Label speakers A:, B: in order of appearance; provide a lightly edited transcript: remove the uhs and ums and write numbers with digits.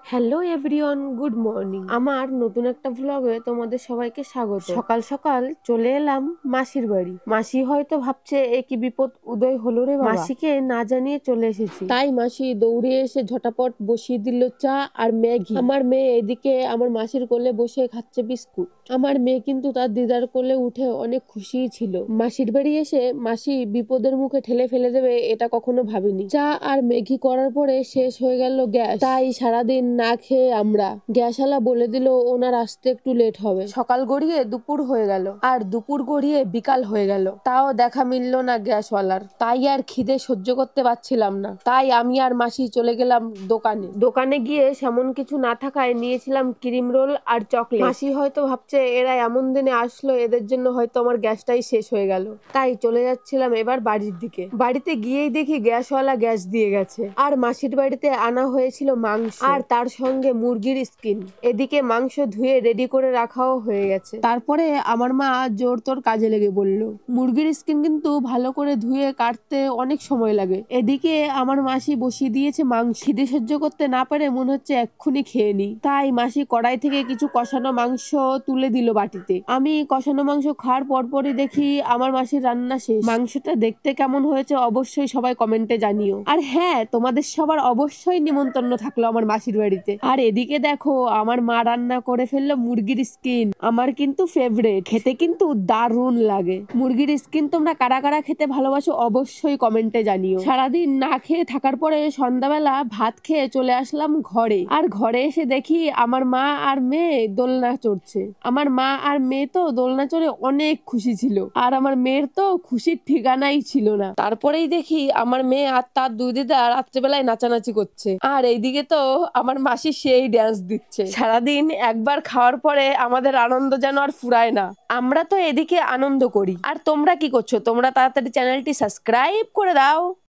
A: Hello everyone, good morning. আমার নতুন একটা ভ্লগে তোমাদের সবাইকে স্বাগত। সকাল সকাল চলে এলাম মাসির বাড়ি। মাসি হয়তো ভাবছে এ কি বিপদ উদয় হলো রে বাবা। মাসিকে না জানিয়ে চলে এসেছি, তাই মাসি দৌড়ে এসে ঝটাপট বসিয়ে দিল চা আর ম্যাগি। আমার মেয়ে এদিকে আমার মাসির কোলে বসে খাচ্ছে বিস্কুট। আমার মেয়ে কিন্তু তার দিদার কোলে উঠে অনেক খুশি ছিল। মাসির বাড়ি এসে মাসি বিপদের মুখে ঠেলে ফেলে দেবে এটা কখনো ভাবিনি। চা আর ম্যাগি করার পরে শেষ হয়ে গেল গ্যাস, তাই সারাদিন না খেয়ে আমরা। গ্যাসওয়ালা বলে দিল ওনার আসতে একটু লেট হবে। সকাল গড়িয়ে দুপুর হয়ে গেল, আর দুপুর গড়িয়ে বিকাল হয়ে গেল, তাও দেখা মিলল না গ্যাসওয়ালার। তাই আর খিদে সহ্য করতে পারছিলাম না, তাই আমি আর মাসি চলে গেলাম দোকানে গিয়ে সেমন কিছু না থাকায় নিয়েছিলাম ক্রিম রোল আর চকলেট। মাসি হয়তো ভাবছে এরা এমন দিনে আসলো, এদের জন্য হয়তো আমার গ্যাসটাই শেষ হয়ে গেল। তাই চলে যাচ্ছিলাম এবার বাড়ির দিকে। বাড়িতে গিয়েই দেখি গ্যাসওয়ালা গ্যাস দিয়ে গেছে। আর মাসির বাড়িতে আনা হয়েছিল মাংস আর তার সঙ্গে মুরগির স্কিন। এদিকে মাংস ধুয়ে রেডি করে রাখাও হয়ে গেছে। তারপরে আমার মা জোর তোর কাজে লেগে বলল। মুরগির স্কিন কিন্তু ভালো করে ধুয়ে কাটতে অনেক সময় লাগে। এদিকে আমার মাসি বসিয়ে দিয়েছে মাংস। খিদে সহ্য করতে না পারে মনে হচ্ছে এক্ষুনি খেয়ে নি, তাই মাসি কড়াই থেকে কিছু কষানো মাংস তুলে দিল বাটিতে। আমি কষানো মাংস খাওয়ার পরপরই দেখি আমার মাসির রান্না শেষ। মাংসটা দেখতে কেমন হয়েছে অবশ্যই সবাই কমেন্টে জানিও। আর হ্যাঁ, তোমাদের সবার অবশ্যই নিমন্ত্রণ থাকলো আমার মাসির বাড়িতে। আর এদিকে দেখো আমার মা রান্না করে ফেললো মুরগির স্কিন। আমার কিন্তু ফেভারিট, খেতে কিন্তু দারুণ লাগে। মুরগির স্কিন তোমরা কারা কারা খেতে ভালোবাসো অবশ্যই কমেন্টে জানিও। সারাদিন না খেয়ে থাকার পরে সন্ধ্যাবেলা ভাত খেয়ে চলে আসলাম ঘরে। আর ঘরে এসে দেখি আমার মা আর মেয়ে দোলনা চড়ছে। আমার মা আর মেয়ে তো দোলনা চড়ে অনেক খুশি ছিল, আর আমার মেয়ের তো খুশির ঠিকানাই ছিল না। তারপরেই দেখি আমার মেয়ে আর তার দুই দিদা রাত্রেবেলায় নাচানাচি করছে, আর এইদিকে তো আমার মাসি সেই ড্যান্স দিচ্ছে। সারাদিন একবার খাওয়ার পরে আমাদের আনন্দ যেন আর ফুরায় না। আমরা তো এদিকে আনন্দ করি, আর তোমরা কি করছো? তোমরা তাড়াতাড়ি চ্যানেলটি সাবস্ক্রাইব করে দাও।